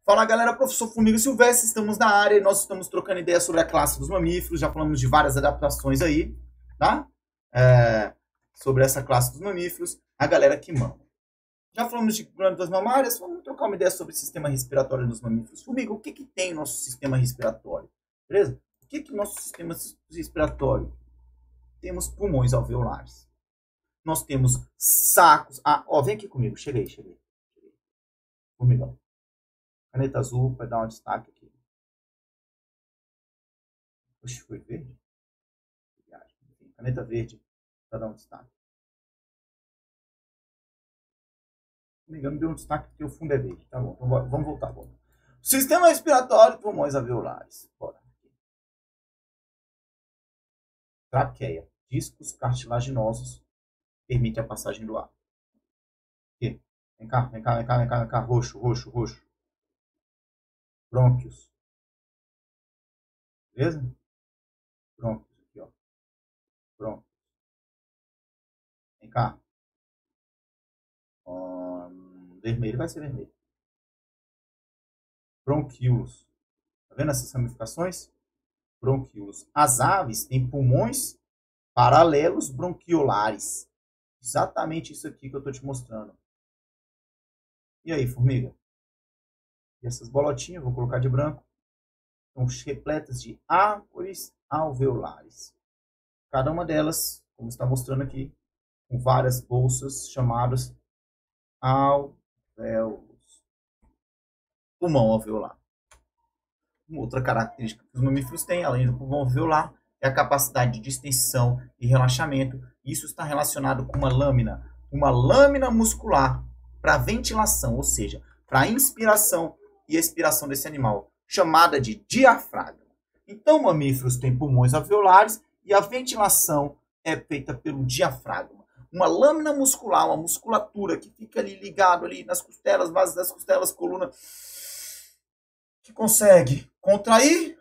Fala galera, professor Formiga Silvestre, estamos na área e nós estamos trocando ideias sobre a classe dos mamíferos, já falamos de várias adaptações aí, tá? Sobre essa classe dos mamíferos, a galera que mama. Já falamos de glândulas mamárias, vamos trocar uma ideia sobre o sistema respiratório dos mamíferos. Formiga, o que tem no nosso sistema respiratório? Beleza? O que no nosso sistema respiratório? Temos pulmões alveolares. Nós temos sacos. Vem aqui comigo, cheguei. Formigão. Caneta azul para dar um destaque aqui. Oxe, foi verde? Caneta verde para dar um destaque. Se não me engano, deu um destaque porque o fundo é verde. Tá bom, então vamos voltar agora. Sistema respiratório, pulmões alveolares. Bora. Traqueia. Discos cartilaginosos permite a passagem do ar. Aqui. Vem cá. Roxo. Brônquios. Beleza? Brônquios aqui, ó. Brônquios. Vem cá. Vermelho vai ser vermelho. Bronquíolos. Tá vendo essas ramificações? Bronquíolos. As aves têm pulmões paralelos bronquiolares. Exatamente isso aqui que eu estou te mostrando. E aí, formiga? E essas bolotinhas, vou colocar de branco, são repletas de árvores alveolares. Cada uma delas, como está mostrando aqui, com várias bolsas chamadas alvéolos. Pulmão alveolar. Uma outra característica que os mamíferos têm, além do pulmão alveolar, é a capacidade de extensão e relaxamento. Isso está relacionado com uma lâmina muscular para ventilação, ou seja, para a inspiração e expiração desse animal, chamada de diafragma. Então, mamíferos têm pulmões alveolares e a ventilação é feita pelo diafragma. Uma lâmina muscular, uma musculatura que fica ali ligado ali nas costelas, bases das costelas, coluna, que consegue contrair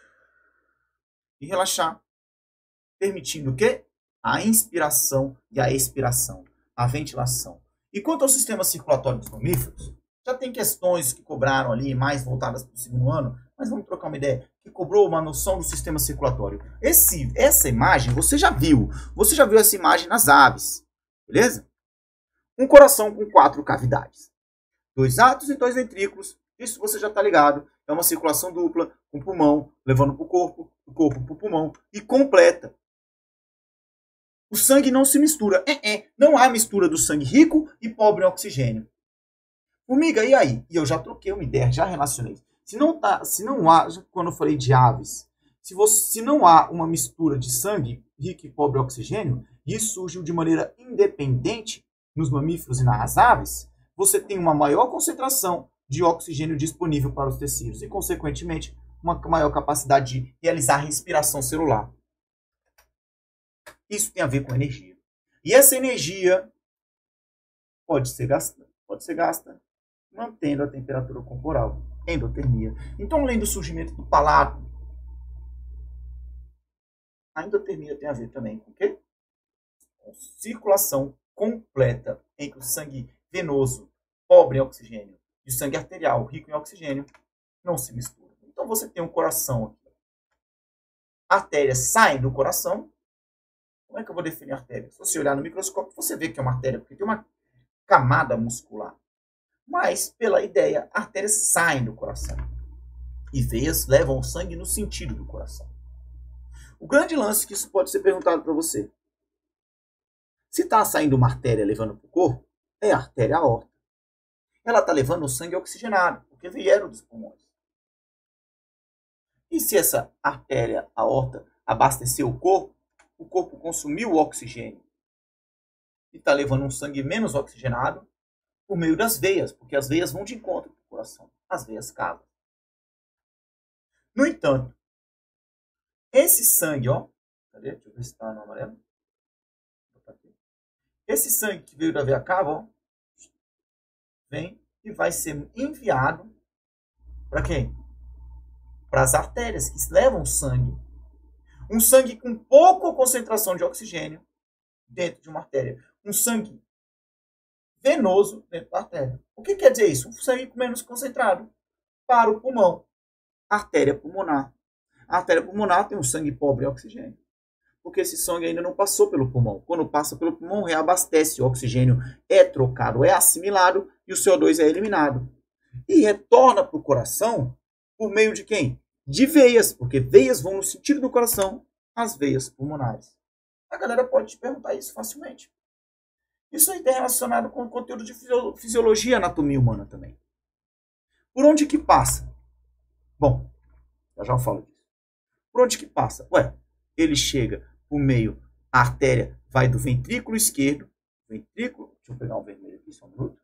e relaxar, permitindo o quê? A inspiração e a expiração, a ventilação. E quanto ao sistema circulatório dos mamíferos, já tem questões que cobraram ali, mais voltadas para o segundo ano, mas vamos trocar uma ideia, que cobrou uma noção do sistema circulatório. Essa imagem você já viu essa imagem nas aves, beleza? Um coração com 4 cavidades, 2 átrios e 2 ventrículos, isso você já está ligado, é uma circulação dupla, com o pulmão levando para o corpo para o pulmão, e completa. O sangue não se mistura, não há mistura do sangue rico e pobre em oxigênio. Formiga, e aí? E eu já troquei uma ideia, já relacionei. Se não há, quando eu falei de aves, se não há uma mistura de sangue rico e pobre em oxigênio, e isso surgiu de maneira independente nos mamíferos e nas aves, você tem uma maior concentração de oxigênio disponível para os tecidos e, consequentemente, uma maior capacidade de realizar respiração celular. Isso tem a ver com energia. E essa energia pode ser gasta mantendo a temperatura corporal, endotermia. Então, além do surgimento do palato, a endotermia tem a ver também com o quê? Com circulação completa entre o sangue venoso, pobre em oxigênio, e o sangue arterial, rico em oxigênio, não se mistura. Então, você tem um coração aqui. Artérias saem do coração. Como é que eu vou definir a artéria? Se você olhar no microscópio, você vê que é uma artéria, porque tem uma camada muscular. Mas, pela ideia, artérias saem do coração. E veias levam o sangue no sentido do coração. O grande lance que isso pode ser perguntado para você. Se está saindo uma artéria levando para o corpo, é a artéria aorta. Ela está levando o sangue oxigenado, porque vieram dos pulmões. E se essa artéria aorta abasteceu o corpo consumiu o oxigênio e está levando um sangue menos oxigenado por meio das veias, porque as veias vão de encontro com o coração. As veias cavam. No entanto, esse sangue, ó, cadê? Deixa eu ver se está no amarelo. Esse sangue que veio da veia cava, ó, vem e vai ser enviado para quem? Para as artérias que levam sangue. Um sangue com pouca concentração de oxigênio dentro de uma artéria. Um sangue venoso dentro da artéria. O que quer dizer isso? Um sangue menos concentrado. para o pulmão. Artéria pulmonar. A artéria pulmonar tem um sangue pobre em oxigênio, porque esse sangue ainda não passou pelo pulmão. Quando passa pelo pulmão, reabastece, o oxigênio é trocado, é assimilado e o CO2 é eliminado. E retorna para o coração por meio de quem? De veias, porque veias vão no sentido do coração, as veias pulmonares. A galera pode te perguntar isso facilmente. Isso aí está relacionado com o conteúdo de fisiologia e anatomia humana também. Por onde que passa? Bom, já eu falo disso. Por onde que passa? Ué, ele chega por meio, a artéria vai do ventrículo esquerdo, ventrículo, deixa eu pegar um vermelho aqui, só um minuto.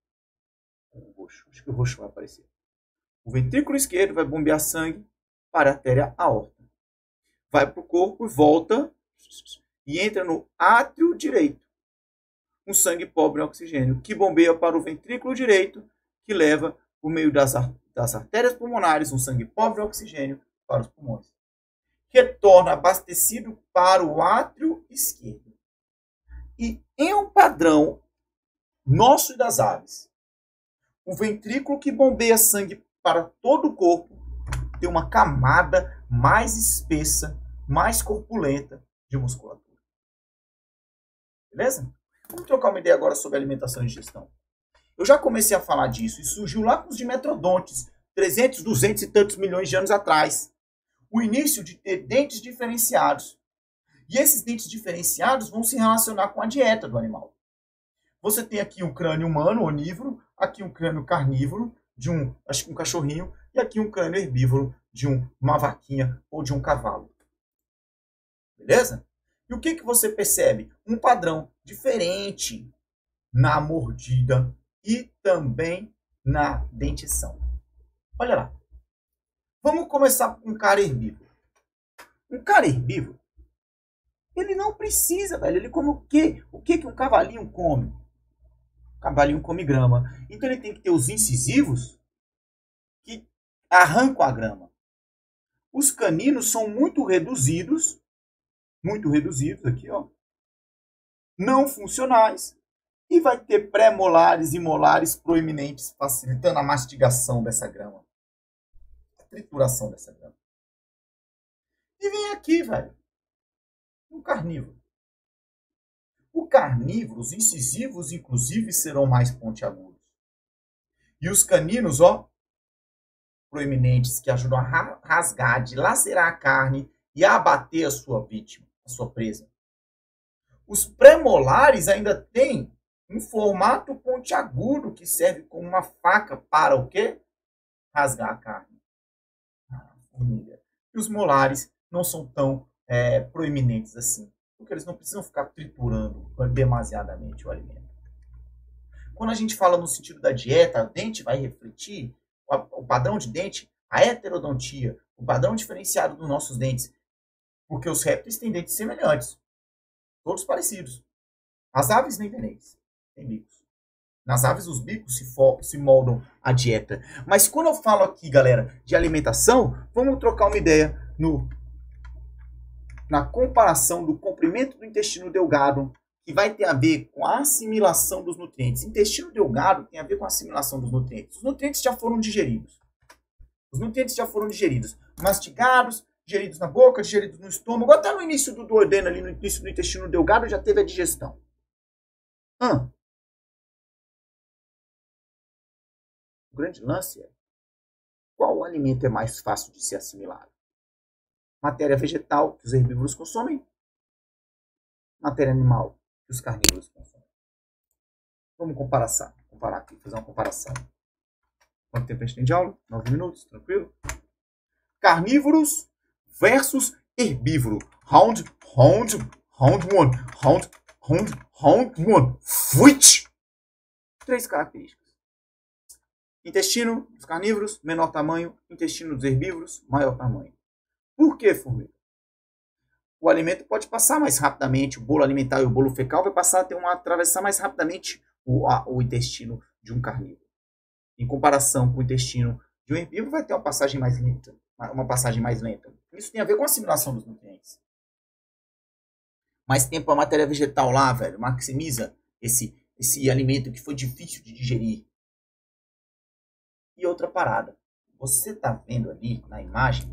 O roxo, acho que o roxo vai aparecer. O ventrículo esquerdo vai bombear sangue para a artéria aorta. Vai para o corpo e volta e entra no átrio direito. Um sangue pobre em oxigênio, que bombeia para o ventrículo direito, que leva, por meio das artérias pulmonares, um sangue pobre em oxigênio para os pulmões. Retorna abastecido para o átrio esquerdo. E em um padrão nosso e das aves, o ventrículo que bombeia sangue para todo o corpo tem uma camada mais espessa, mais corpulenta de musculatura. Beleza? Vamos trocar uma ideia agora sobre alimentação e digestão. Eu já comecei a falar disso e surgiu lá com os dimetrodontes, 300, 200 e tantos milhões de anos atrás. O início de ter dentes diferenciados. E esses dentes diferenciados vão se relacionar com a dieta do animal. Você tem aqui um crânio humano, onívoro, aqui um crânio carnívoro, de um cachorrinho, e aqui um crânio herbívoro, de uma vaquinha ou de um cavalo. Beleza? E o que você percebe? Um padrão diferente na mordida e também na dentição. Olha lá. Vamos começar com um cara herbívoro. Um cara herbívoro, ele não precisa, velho. Ele come o quê? O que um cavalinho come? O cavalinho come grama. Então ele tem que ter os incisivos que arrancam a grama. Os caninos são muito reduzidos aqui, ó. Não funcionais. E vai ter pré-molares e molares proeminentes, facilitando a mastigação dessa grama. A trituração dessa grama. E vem aqui, velho. Um carnívoro. O carnívoro, os incisivos, inclusive, serão mais pontiagudos. E os caninos, ó, proeminentes, que ajudam a rasgar, dilacerar a carne e a abater a sua vítima, a sua presa. Os pré-molares ainda têm um formato pontiagudo que serve como uma faca para o quê? Rasgar a carne. Formiga. E os molares não são tão proeminentes assim, porque eles não precisam ficar triturando demasiadamente o alimento. Quando a gente fala no sentido da dieta, o dente vai refletir o padrão de dente, a heterodontia, o padrão diferenciado dos nossos dentes, porque os répteis têm dentes semelhantes, todos parecidos. As aves nem têm dentes, têm bicos. Nas aves os bicos se moldam à dieta. Mas quando eu falo aqui, galera, de alimentação, vamos trocar uma ideia na comparação do comprimento do intestino delgado, que vai ter a ver com a assimilação dos nutrientes. Intestino delgado tem a ver com a assimilação dos nutrientes. Os nutrientes já foram digeridos. Mastigados, digeridos na boca, digeridos no estômago, até no início do duodeno, ali no início do intestino delgado, já teve a digestão. O grande lance é qual alimento é mais fácil de ser assimilado? Matéria vegetal, que os herbívoros consomem. Matéria animal, que os carnívoros consomem. Vamos comparar aqui, fazer uma comparação. Quanto tempo a gente tem de aula? 9 minutos, tranquilo? Carnívoros versus herbívoro. Round 1. Switch! 3 características. Intestino dos carnívoros, menor tamanho. Intestino dos herbívoros, maior tamanho. Por que, formiga? O alimento pode passar mais rapidamente, o bolo alimentar e o bolo fecal vai passar a atravessar mais rapidamente o intestino de um carnívoro. Em comparação com o intestino de um herbívoro, vai ter uma passagem mais lenta. Isso tem a ver com a assimilação dos nutrientes. Mais tempo a matéria vegetal lá, velho, maximiza esse alimento que foi difícil de digerir. E outra parada. você está vendo ali na imagem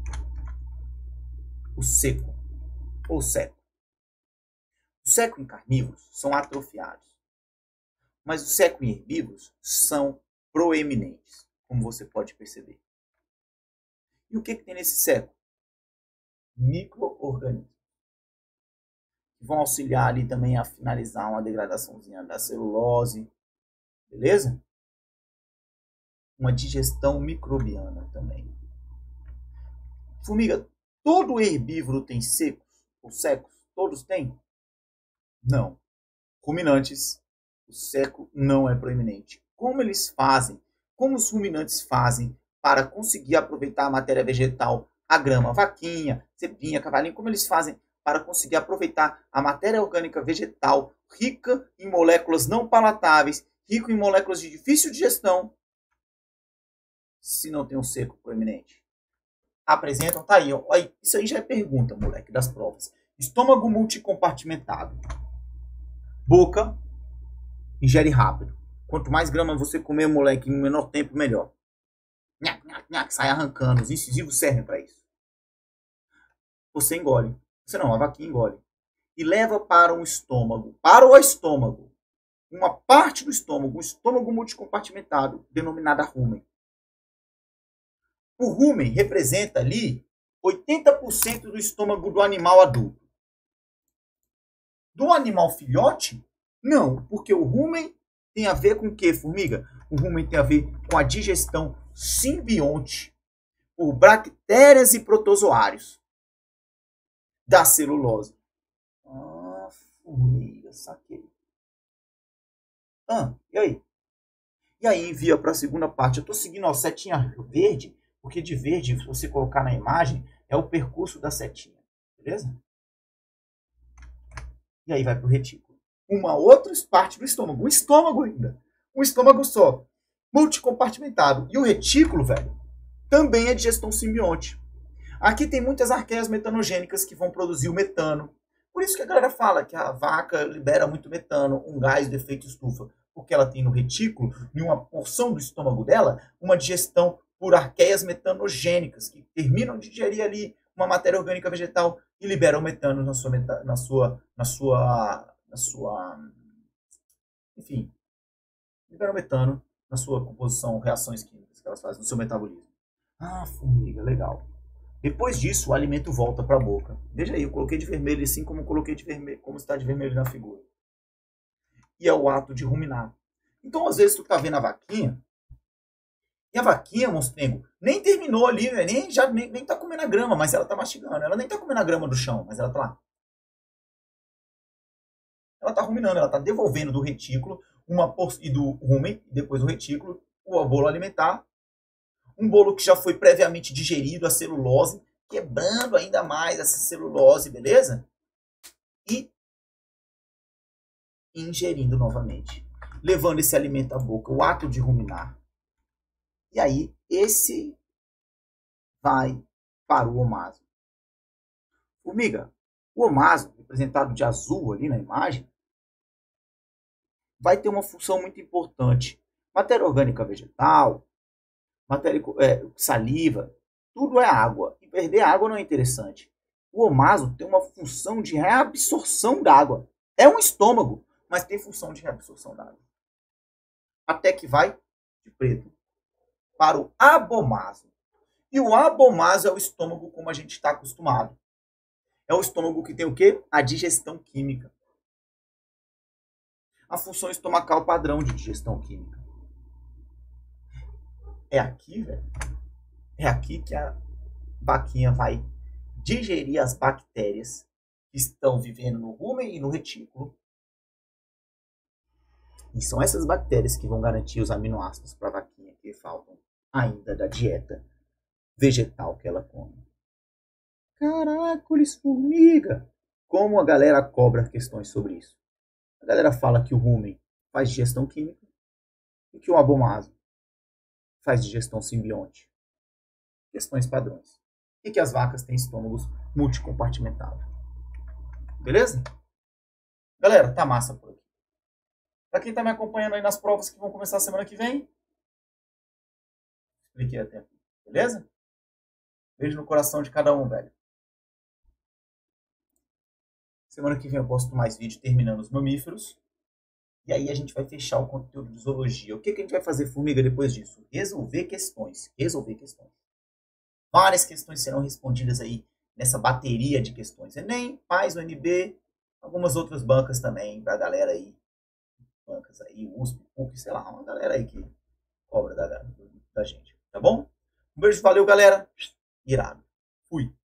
o seco ou seco. O seco em carnívoros são atrofiados, mas o seco em herbívoros são proeminentes, como você pode perceber. E o que tem nesse seco? Micro-organismos. Vão auxiliar ali também a finalizar uma degradaçãozinha da celulose, beleza? Uma digestão microbiana também. Formiga, todo herbívoro tem secos ou secos? Todos têm? Não. Ruminantes, o seco não é proeminente. Como eles fazem? Como os ruminantes fazem para conseguir aproveitar a matéria vegetal, a grama, vaquinha, cepinha, cavalinho, como eles fazem para conseguir aproveitar a matéria orgânica vegetal rica em moléculas não palatáveis, rica em moléculas de difícil digestão, se não tem um seco proeminente? Apresentam, tá aí, ó. Isso aí já é pergunta, moleque, das provas. Estômago multicompartimentado. Boca, ingere rápido. Quanto mais grama você comer, moleque, em menor tempo, melhor. Nhac, nhac, nhac, sai arrancando. Os incisivos servem para isso. Você engole. Você não, a vaquinha engole. E leva para o estômago. Para o estômago. Uma parte do estômago, um estômago multicompartimentado, denominada rumen. O rumen representa ali 80% do estômago do animal adulto. Do animal filhote, não, porque o rumen tem a ver com o que, formiga? O rumen tem a ver com a digestão simbionte por bactérias e protozoários da celulose. Ah, formiga, saquei. E aí? E aí envia para a segunda parte. Eu estou seguindo a setinha verde, porque de verde, se você colocar na imagem, é o percurso da setinha. Beleza? E aí vai para o retículo. Uma outra parte do estômago. Um estômago ainda. Um estômago só. Multicompartimentado. E o retículo, velho, também é digestão simbionte. Aqui tem muitas arqueias metanogênicas que vão produzir o metano. Por isso que a galera fala que a vaca libera muito metano, um gás do efeito estufa. Porque ela tem no retículo, em uma porção do estômago dela, uma digestão por arqueias metanogênicas, que terminam de digerir ali uma matéria orgânica vegetal e liberam metano enfim, liberam metano na sua composição, reações químicas que elas fazem, no seu metabolismo. Ah, formiga, legal. Depois disso, o alimento volta para a boca. Veja aí, eu coloquei de vermelho assim como coloquei de vermelho, como está de vermelho na figura. E é o ato de ruminar. Então, às vezes, tu tá vendo a vaquinha, e a vaquinha, monstrengo, nem terminou ali, nem tá comendo a grama, mas ela tá mastigando. Ela nem tá comendo a grama do chão, mas ela tá lá. Ela tá ruminando, ela tá devolvendo do retículo e do rumen, depois do retículo, o bolo alimentar. Um bolo que já foi previamente digerido, a celulose, quebrando ainda mais essa celulose, beleza? E ingerindo novamente, levando esse alimento à boca, o ato de ruminar. E aí, esse vai para o omaso. Formiga, o omaso, representado de azul ali na imagem, vai ter uma função muito importante. Matéria orgânica vegetal, saliva, tudo é água. E perder água não é interessante. O omaso tem uma função de reabsorção d'água. É um estômago, mas tem função de reabsorção d'água. Até que vai de preto para o abomaso. E o abomaso é o estômago como a gente está acostumado. É o estômago que tem o quê? A digestão química. A função estomacal padrão de digestão química. É aqui, velho. É aqui que a vaquinha vai digerir as bactérias que estão vivendo no rumen e no retículo. E são essas bactérias que vão garantir os aminoácidos para a vaquinha que faltam ainda da dieta vegetal que ela come. Caracoles, formiga! Como a galera cobra questões sobre isso? A galera fala que o rumen faz digestão química e que o abomaso faz digestão simbionte. Questões padrões. E que as vacas têm estômagos multicompartimentados. Beleza? Galera, tá massa por aqui. Pra quem tá me acompanhando aí nas provas que vão começar semana que vem, expliquei até aqui. Beleza? Beijo no coração de cada um, velho. Semana que vem eu posto mais vídeo terminando os mamíferos. E aí a gente vai fechar o conteúdo de zoologia. O que a gente vai fazer, formiga, depois disso? Resolver questões. Resolver questões. Várias questões serão respondidas aí nessa bateria de questões. Enem, PAS, UNB, algumas outras bancas também, pra galera aí. Bancas aí, USP, PUC, sei lá, uma galera aí que cobra da gente. Tá bom? Um beijo, valeu, galera. Irado. Fui.